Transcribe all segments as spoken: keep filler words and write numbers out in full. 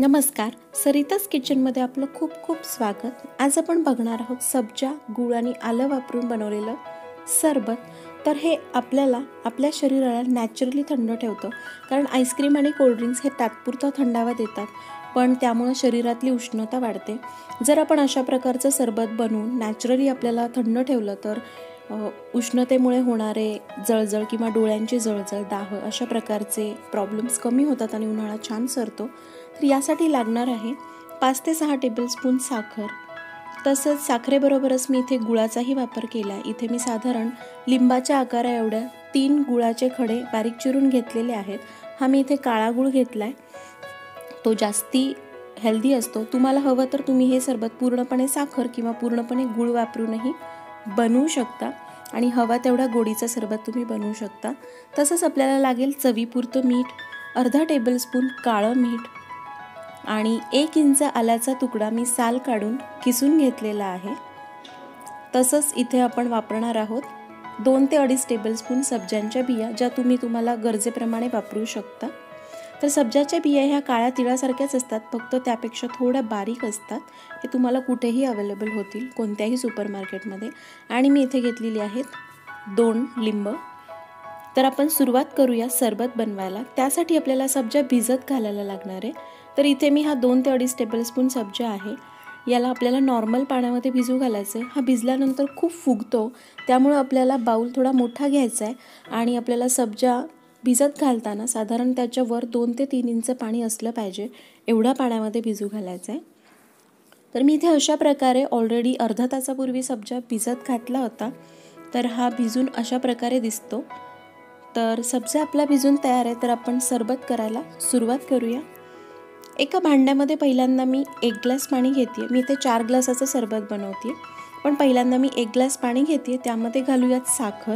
नमस्कार, सरिताज किचनमध्ये आपलं खूप खूप स्वागत। आज आपण बघणार आहोत सब्जा, गूळ आणि आलं वापरून बनवलेलं सरबत। तर हे आपल्याला आपल्या शरीराला नॅचरली थंड ठेवतं, कारण आईस्क्रीम आणि कोल्ड्रिंक्स हे तात्पुरता थंडावा देतात, पण त्यामुळे शरीरातली उष्णता वाढते। जर आपण अशा प्रकारचं सरबत बनवून नॅचरली आपल्याला थंड ठेवलं तर उष्णतेमुळे होणारे जळजळ किंवा डोळ्यांची जळजळ, दाह अशा प्रकारचे प्रॉब्लेम्स कमी होतात आणि उन्हाळा छान सरतो। तर यासाठी लागणार आहे पाच ते सहा टेबलस्पून साखर। तसंच साखरेबरोबरच मी इथे गुळाचाही वापर केला आहे। इथे मी साधारण लिंबाच्या आकारा एवढ्या तीन गुळाचे खडे बारीक चिरून घेतलेले आहेत। हा मी इथे काळा गुळ घेतलाय, तो जास्ती हेल्दी असतो। तुम्हाला हवं तर तुम्ही हे सरबत पूर्णपणे साखर किंवा पूर्णपणे गुळ वापरूनही बनवू शकता आणि हवा तेवढा गोडीचा सरबत तुम्ही बनवू शकता। तसंच आपल्याला लागेल चवीपुरतं मीठ, अर्धा टेबलस्पून काळं मीठ आणि एक इंच आल्याचा तुकडा मी साल काढून किसून घेतलेला आहे। तसंच इथे आपण वापरणार आहोत दोन ते अडीच टेबलस्पून सब्जांच्या बिया, ज्या तुम्ही तुम्हाला गरजेप्रमाणे वापरू शकता। तर सब्जाच्या बिया ह्या काळ्या तिळासारख्याच असतात, फक्त त्यापेक्षा थोड्या बारीक असतात। हे तुम्हाला कुठेही अवेलेबल होतील, कोणत्याही सुपरमार्केटमध्ये। आणि मी इथे घेतलेली आहेत दोन लिंब। तर आपण सुरुवात करूया सरबत बनवायला। त्यासाठी आपल्याला सब्जा भिजत घालायला लागणार आहे। तर इथे मी हा दोन ते अडीच टेबलस्पून सब्जा आहे, याला आपल्याला नॉर्मल पाण्यामध्ये भिजू घालायचं आहे। हा भिजल्यानंतर खूप फुगतो, त्यामुळे आपल्याला बाउल थोडा मोठा घ्यायचा आहे आणि आपल्याला सब्जा भिजत घालताना साधारण त्याच्यावर दोन ते तीन इंच पाणी असलं पाहिजे, एवढ्या पाण्यामध्ये भिजू घालायचं आहे। तर मी इथे अशा प्रकारे ऑलरेडी अर्धा तासापूर्वी सब्जा भिजत घातला होता, तर हा भिजून अशा प्रकारे दिसतो। तर सब्जा आपला भिजून तयार आहे, तर आपण सरबत करायला सुरुवात करूया। एका भांड्यामध्ये पहिल्यांदा मी एक ग्लास पाणी घेते। मी इथे चार ग्लासाचं सरबत बनवते, पण पहिल्यांदा मी एक ग्लास पाणी घेते, त्यामध्ये घालूयात साखर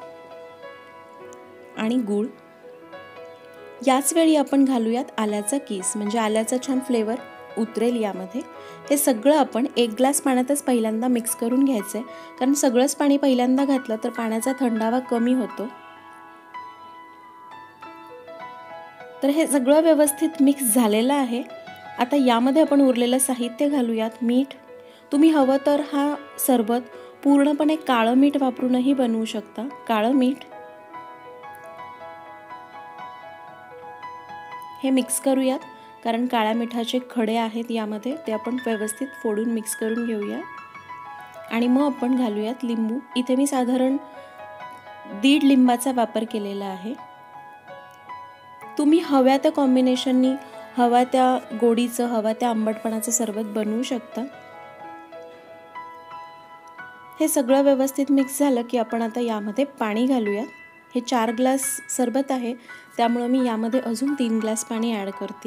आणि गूळ। याच वेळी आपण घालूयात आल्याचा किस, म्हणजे आल्याचा छान फ्लेवर उतरेल यामध्ये। हे सगळं आपण एक ग्लास पाण्यातच पहिल्यांदा मिक्स करून घ्यायचं आहे, कारण सगळंच पाणी पहिल्यांदा घातलं तर पाण्याचा थंडावा कमी होतो। तर हे सगळं व्यवस्थित मिक्स झालेलं आहे। आता यामध्ये आपण उरलेलं साहित्य घालूयात। मीठ, तुम्ही हवं तर हा सरबत पूर्णपणे काळं मीठ वापरूनही बनवू शकता। काळं मीठ हे मिक्स करूयात, कारण काळ्या मिठाचे खडे आहेत यामध्ये, ते आपण व्यवस्थित फोडून मिक्स करून घेऊया। आणि मग आपण घालूयात लिंबू। इथे मी साधारण दीड लिंबाचा वापर केलेला आहे। तुम्ही हव्या त्या कॉम्बिनेशननी, हव्या त्या गोडीचं, हव्या त्या आंबटपणाचं सरबत बनवू शकता। हे सगळं व्यवस्थित मिक्स झालं की आपण आता यामध्ये पाणी घालूया। हे चार ग्लास सरबत आहे, त्यामुळे मी यामध्ये अजून तीन ग्लास पाणी ॲड करते।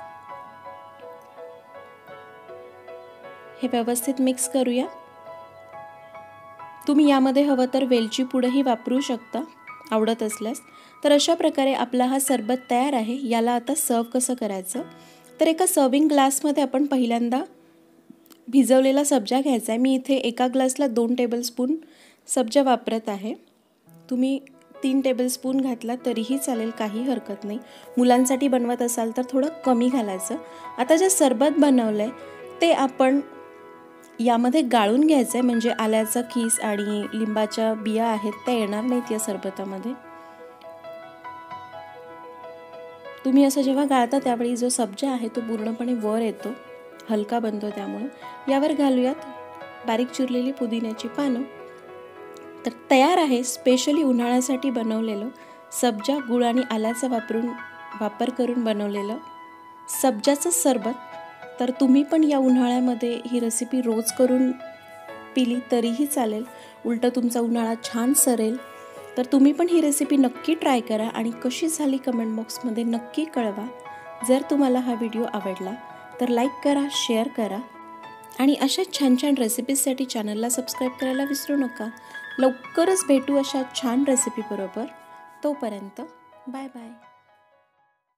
हे व्यवस्थित मिक्स करूया। तुम्ही यामध्ये हवं तर वेलची पूडही वापरू शकता, आवडत असल्यास। तर अशा प्रकारे आपला हा सरबत तयार आहे। याला आता सर्व कसं करायचं, तर एका सर्विंग ग्लासमध्ये आपण पहिल्यांदा भिजवलेला सब्जा घ्यायचा आहे। मी इथे एका ग्लासला दोन टेबलस्पून सब्जा वापरत आहे। तुम्ही तीन टेबलस्पून घातला तरीही चालेल, काही हरकत नाही। मुलांसाठी बनवत असाल तर थोडं कमी घालायचं। आता जे सरबत बनवलं आहे ते आपण यामध्ये गाळून घ्यायचं आहे, म्हणजे आल्याचा किस आणि लिंबाच्या बिया आहेत त्या येणार नाहीत या सरबतामध्ये। तुम्ही असं जेव्हा गाळता त्यावेळी जो सब्जा आहे तो पूर्णपणे वर येतो, हलका बनतो। त्यामुळे यावर घालूयात बारीक चिरलेली पुदिन्याची पानं। तर तयार आहे स्पेशली उन्हाळ्यासाठी बनवलेलं सब्जा, गुळ आणि आल्याचा वापरून वापर करून बनवलेलं सब्जाचं सरबत। तर तुम्ही पण या उन्हाळ्यामध्ये ही रेसिपी रोज करून पिली तरीही चालेल, उलट तुमचा उन्हाळा छान सरेल। तर तुम्ही पण ही रेसिपी नक्की ट्राय करा आणि कशी झाली कमेंट बॉक्समध्ये नक्की कळवा। जर तुम्हाला हा व्हिडिओ आवडला तर लाईक करा, शेअर करा आणि अशा छान छान रेसिपीजसाठी चॅनलला सबस्क्राईब करायला विसरू नका। लवकरच भेटू अशा छान रेसिपी बरोबर। तोपर्यंत बाय बाय।